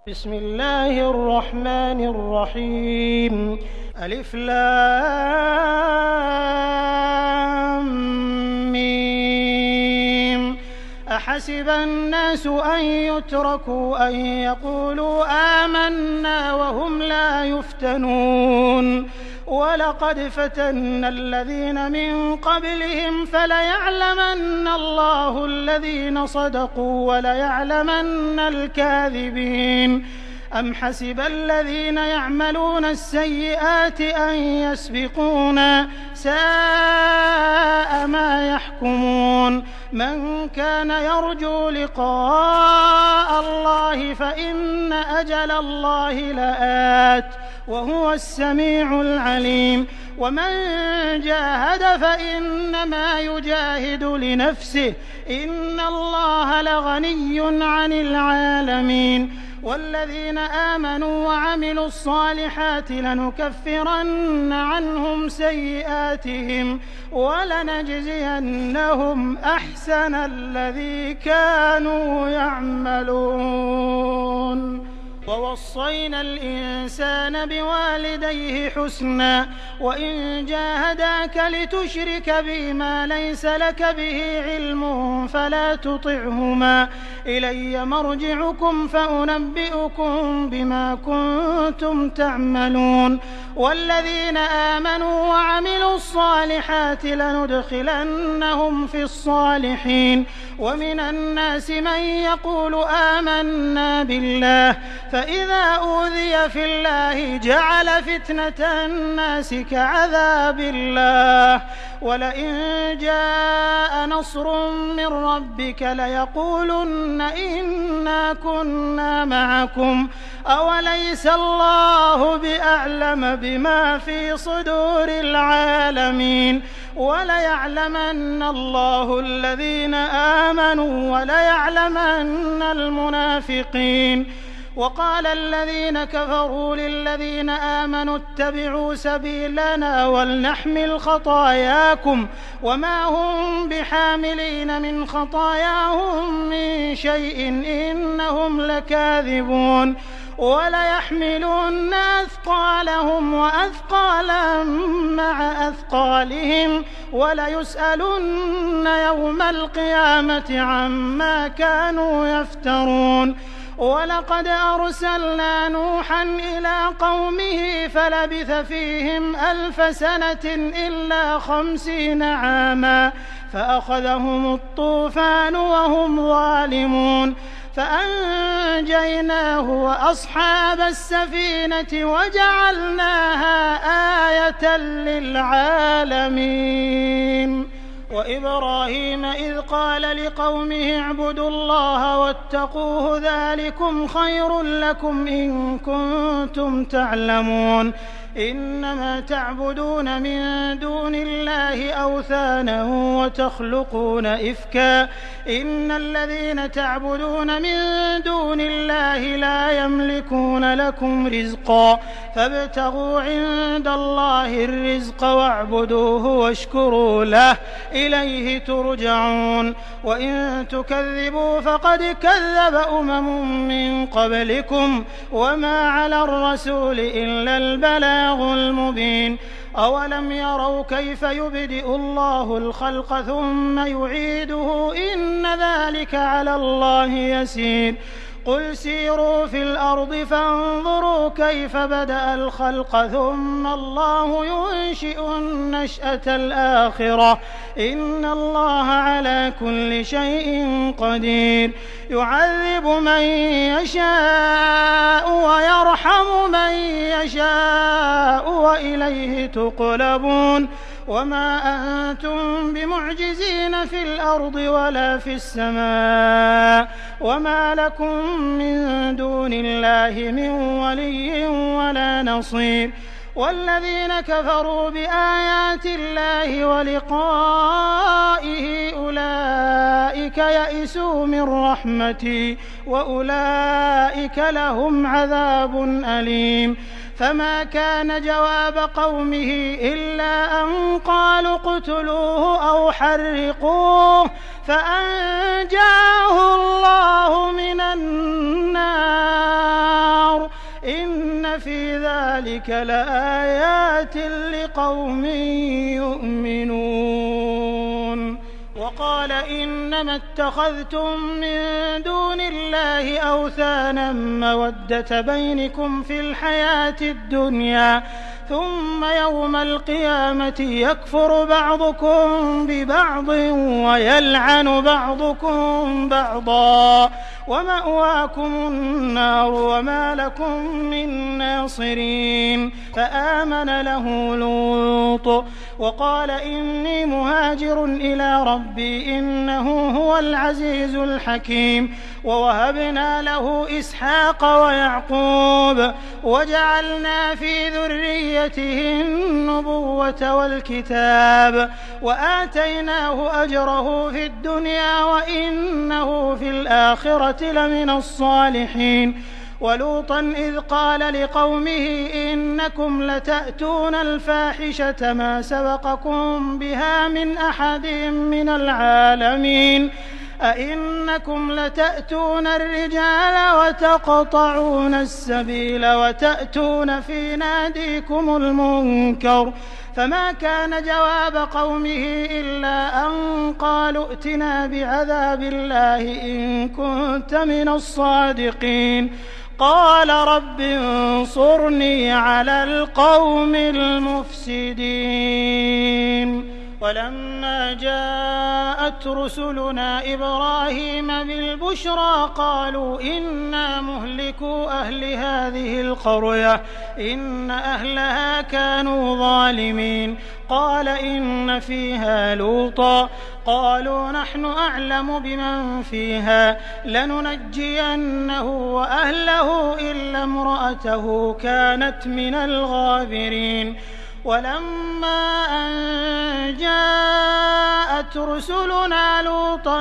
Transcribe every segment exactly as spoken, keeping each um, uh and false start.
بسم الله الرحمن الرحيم ألف لام ميم أحسب الناس أن يتركوا أن يقولوا آمنا وهم لا يفتنون ولقد فتنا الذين من قبلهم فليعلمن الله الذين صدقوا وليعلمن الكاذبين أم حسب الذين يعملون السيئات أن يسبقونا ساء ما يحكمون من كان يرجو لقاء الله فإن أجل الله لآت وهو السميع العليم ومن جاهد فإنما يجاهد لنفسه إن الله لغني عن العالمين والذين آمنوا وعملوا الصالحات لنكفرن عنهم سيئاتهم ولنجزينهم أحسن الذي كانوا يعملون ووصينا الإنسان بوالديه حسنا وإن جاهداك لتشرك بي ما ليس لك به علم فلا تطعهما إلي مرجعكم فأنبئكم بما كنتم تعملون والذين آمنوا وعملوا الصالحات لندخلنهم في الصالحين ومن الناس من يقول آمنا بالله فإذا أوذي في الله جعل فتنة الناس كعذاب الله ولئن جاء نصر من ربك ليقولن إنا كنا معكم أوليس الله بأعلم بما في صدور العالمين وليعلمن الله الذين آمنوا وليعلمن المنافقين وقال الذين كفروا للذين آمنوا اتبعوا سبيلنا ولنحمل خطاياكم وما هم بحاملين من خطاياهم من شيء إنهم لكاذبون وليحملن أثقالهم وأثقالا مع أثقالهم وليسألن يوم القيامة عما كانوا يفترون ولقد أرسلنا نوحا إلى قومه فلبث فيهم ألف سنة إلا خمسين عاما فأخذهم الطوفان وهم ظالمون فأنجيناه وأصحاب السفينة وجعلناها آية للعالمين وإبراهيم إذ قال لقومه اعبدوا الله واتقوه ذلكم خير لكم إن كنتم تعلمون إنما تعبدون من دون الله أوثانا وتخلقون إفكا إن الذين تعبدون من دون الله لا يملكون لكم رزقا فابتغوا عند الله الرزق واعبدوه واشكروا له إليه ترجعون وإن تكذبوا فقد كذب أمم من قبلكم وما على الرسول إلا البلاغ المبين أولم يروا كيف يبدئ الله الخلق ثم يعيده إن ذلك على الله يسير قل سيروا في الأرض فانظروا كيف بدأ الخلق ثم الله ينشئ النشأة الآخرة إن الله على كل شيء قدير يعذب من يشاء ويرحم من يشاء وإليه تقلبون وما أنتم بمعجزين في الأرض ولا في السماء وما لكم من دون الله من ولي ولا نصير والذين كفروا بآيات الله ولقائه أولئك يئسوا من رحمتي وأولئك لهم عذاب أليم فما كان جواب قومه إلا أن قالوا اقتلوه أو حرقوه فأنجاه الله من النار إن في ذلك لآيات لقوم يؤمنون. وقال إنما اتخذتم من دون الله أوثانا مودة بينكم في الحياة الدنيا ثم يوم القيامة يكفر بعضكم ببعض ويلعن بعضكم بعضا ومأواكم النار وما لكم من ناصرين. فآمن له لوط وقال إني مهاجر إلى ربي إنه هو العزيز الحكيم. ووهبنا له إسحاق ويعقوب وجعلنا في ذريته النبوة والكتاب وآتيناه أجره في الدنيا وإنه في الآخرة لمن الصالحين. ولوطا إذ قال لقومه إنكم لتأتون الفاحشة ما سبقكم بها من أحد من العالمين أئنكم لتأتون الرجال وتقطعون السبيل وتأتون في ناديكم المنكر. فما كان جواب قومه إلا أن قالوا ائتنا بعذاب الله إن كنت من الصادقين. قال رب انصرني على القوم المفسدين. ولما جاءت رسلنا إبراهيم بالبشرى قالوا إنا مهلكو أهل هذه القرية إن أهلها كانوا ظالمين. قال إن فيها لوطا قالوا نحن أعلم بمن فيها لننجينه وأهله إلا امرأته كانت من الغابرين. ولما أن جاءت رسلنا لوطا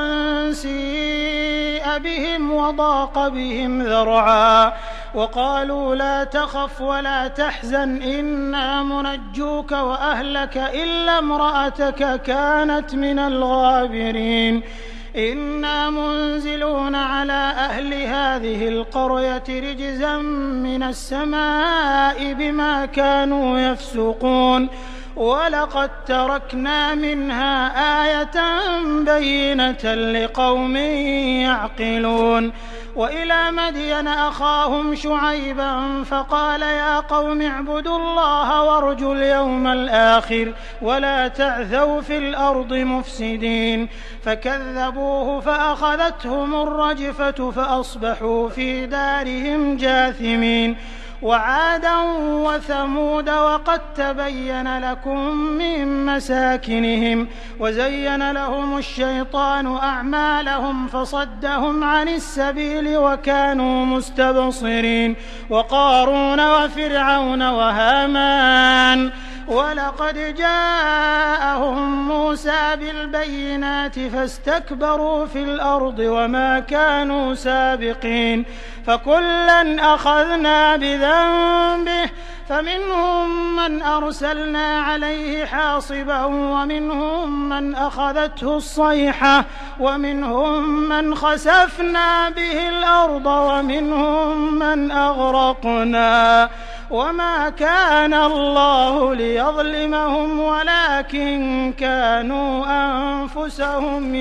سيء بهم وضاق بهم ذرعا وقالوا لا تخف ولا تحزن إنا منجوك وأهلك إلا امرأتك كانت من الغابرين. إنا منزلون على أهل هذه القرية رجزا من السماء بما كانوا يفسقون. ولقد تركنا منها آية بينة لقوم يعقلون. وإلى مدين أخاهم شعيبا فقال يا قوم اعبدوا الله وارجوا اليوم الآخر ولا تعثوا في الأرض مفسدين. فكذبوه فأخذتهم الرجفة فأصبحوا في دارهم جاثمين. وعادا وثمود وقد تبين لكم من مساكنهم وزين لهم الشيطان أعمالهم فصدهم عن السبيل وكانوا مستبصرين. وقارون وفرعون وهامان ولقد جاءهم موسى بالبينات فاستكبروا في الأرض وما كانوا سابقين. فكلا أخذنا بذنبه فمنهم من أرسلنا عليه حاصبا ومنهم من أخذته الصيحة ومنهم من خسفنا به الأرض ومنهم من أغرقنا. وما كان الله ليظلمهم ولكن كانوا أنفسهم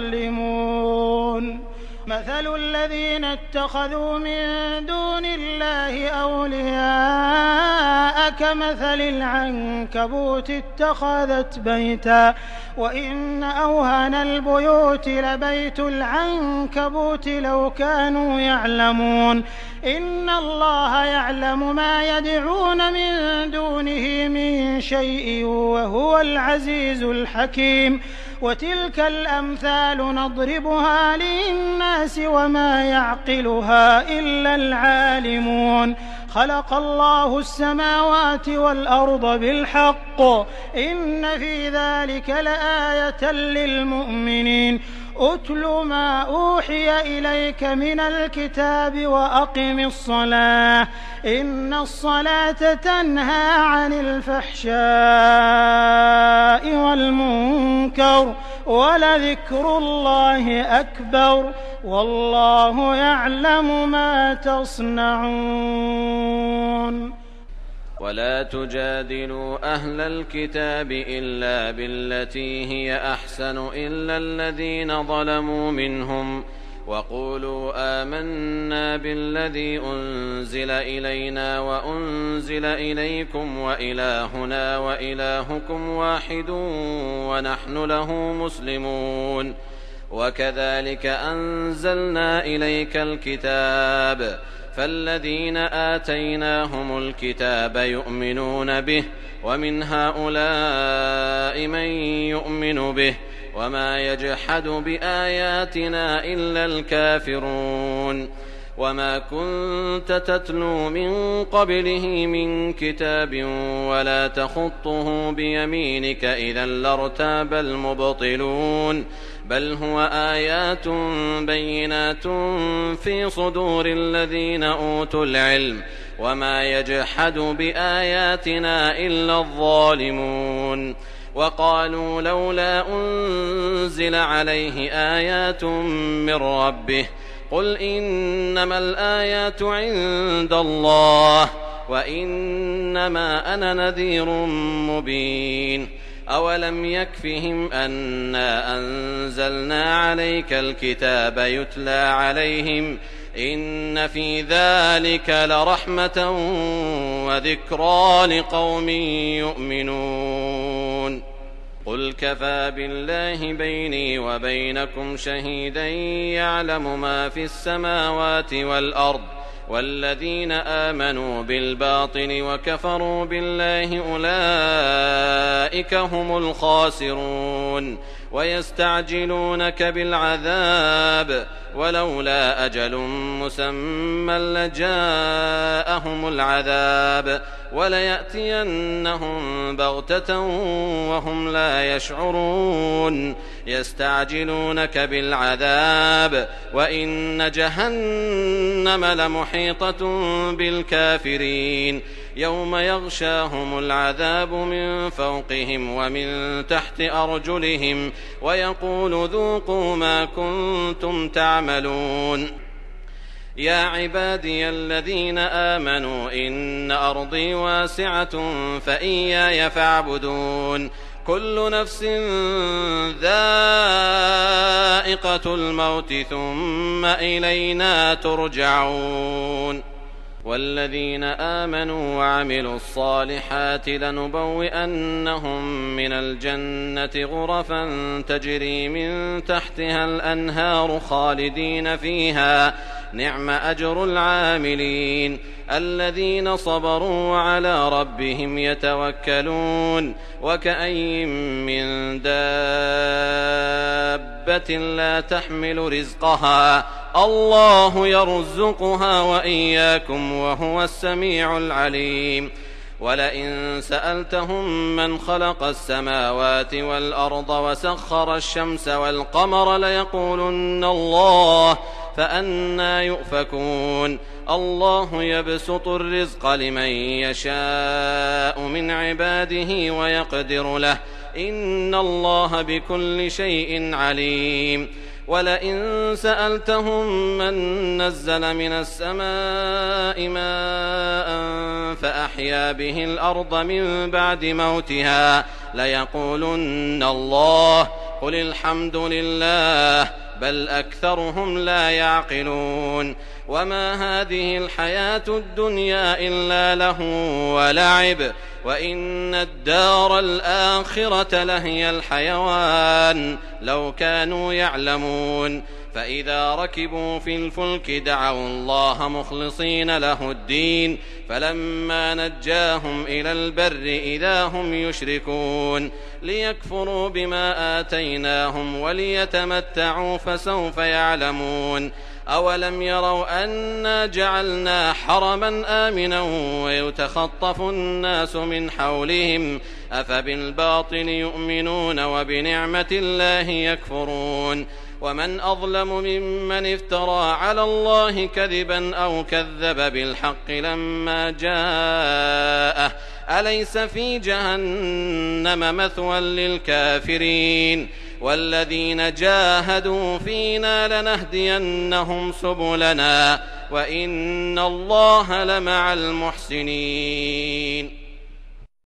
يظلمون. مثل الذين اتخذوا من دون الله أولياء كمثل العنكبوت اتخذت بيتا وإن أوهن البيوت لبيت العنكبوت لو كانوا يعلمون. إن الله يعلم ما يدعون من دونه من شيء وهو العزيز الحكيم. وتلك الأمثال نضربها للناس وما يعقلها إلا العالمون. خلق الله السماوات والأرض بالحق إن في ذلك لآية للمؤمنين. أتل ما أوحي إليك من الكتاب وأقم الصلاة إن الصلاة تنهى عن الفحشاء والمنكر ولذكر الله أكبر والله يعلم ما تصنعون. ولا تجادلوا أهل الكتاب إلا بالتي هي أحسن إلا الذين ظلموا منهم وقولوا آمنا بالذي أنزل إلينا وأنزل إليكم وإلهنا وإلهكم واحد ونحن له مسلمون وكذلك أنزلنا إليك الكتاب فالذين آتيناهم الكتاب يؤمنون به ومن هؤلاء من يؤمن به وما يجحد بآياتنا إلا الكافرون وما كنت تتلو من قبله من كتاب ولا تخطه بيمينك إذا لارتاب المبطلون بل هو آيات بينات في صدور الذين أوتوا العلم وما يجحد بآياتنا إلا الظالمون وقالوا لولا أنزل عليه آيات من ربه قل إنما الآيات عند الله وإنما أنا نذير مبين أولم يكفهم أنا أنزلنا عليك الكتاب يتلى عليهم إن في ذلك لرحمة وذكرى لقوم يؤمنون قل كفى بالله بيني وبينكم شهيدا يعلم ما في السماوات والأرض والذين آمنوا بالباطل وكفروا بالله أولئك هم الخاسرون ويستعجلونك بالعذاب ولولا أجل مسمى لجاءهم العذاب وليأتينهم بغتة وهم لا يشعرون يستعجلونك بالعذاب وإن جهنم لمحيطة بالكافرين يوم يغشاهم العذاب من فوقهم ومن تحت أرجلهم ويقول ذوقوا ما كنتم تعملون يا عبادي الذين آمنوا إن أرضي واسعة فإياي فاعبدون كل نفس ذائقة الموت ثم إلينا ترجعون والذين آمنوا وعملوا الصالحات لنبوئنهم من الجنة غرفا تجري من تحتها الأنهار خالدين فيها نعم أجر العاملين الذين صبروا وعلى ربهم يتوكلون وكأي من دابة لا تحمل رزقها الله يرزقها وإياكم وهو السميع العليم ولئن سألتهم من خلق السماوات والأرض وسخر الشمس والقمر ليقولن الله فأنى يؤفكون الله يبسط الرزق لمن يشاء من عباده ويقدر له إن الله بكل شيء عليم ولئن سألتهم من نزل من السماء ماء فأحيا به الأرض من بعد موتها ليقولن الله قل الحمد لله بل أكثرهم لا يعقلون وما هذه الحياة الدنيا إلا له ولعب وإن الدار الآخرة لهي الحيوان لو كانوا يعلمون فإذا ركبوا في الفلك دعوا الله مخلصين له الدين فلما نجاهم إلى البر إذا هم يشركون ليكفروا بما آتيناهم وليتمتعوا فسوف يعلمون أولم يروا أنا جعلنا حرما آمنا ويتخطف الناس من حولهم أفبالباطل يؤمنون وبنعمة الله يكفرون ومن أظلم ممن افترى على الله كذبا أو كذب بالحق لما جاءه أليس في جهنم مثوى للكافرين والذين جاهدوا فينا لنهدينهم سبلنا وإن الله لمع المحسنين.